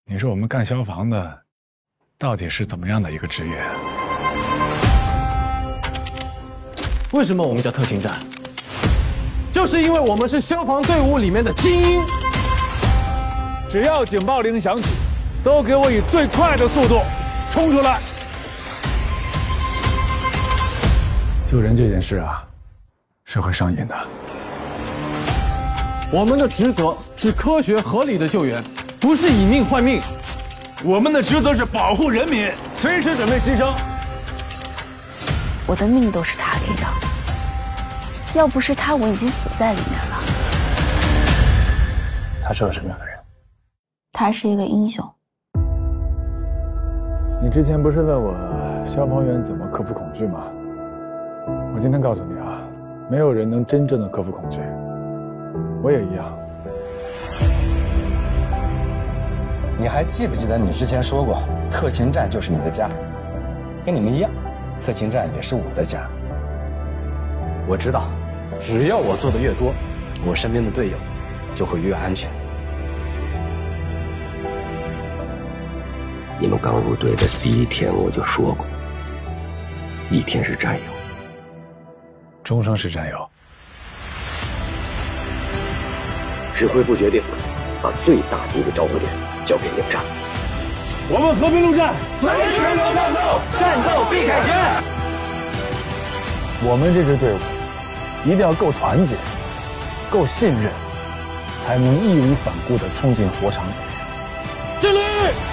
你说我们干消防的，到底是怎么样的一个职业？ 为什么我们叫特勤站？就是因为我们是消防队伍里面的精英。 只要警报铃响起，都给我以最快的速度冲出来！ 救人这件事啊，是会上瘾的。 我们的职责是科学合理的救援，不是以命换命。 我们的职责是保护人民，随时准备牺牲。 我的命都是他给的，要不是他，我已经死在里面了。 他是个什么样的人？ 他是一个英雄。 你之前不是问我消防员怎么克服恐惧吗？我今天告诉你啊，没有人能真正的克服恐惧。我也一样。 你还记不记得你之前说过，特勤站就是你的家？跟你们一样，特勤站也是我的家。我知道，只要我做的越多，我身边的队友就会越安全。 你们刚入队的第一天我就说过，一天是战友， 终生是战友。 指挥部决定把最大的一个召回点交给你们站。 我们和平陆战， 随时有战斗，战斗必凯旋。 我们这支队伍一定要够团结，够信任，才能义无反顾地冲进火场里。 敬礼！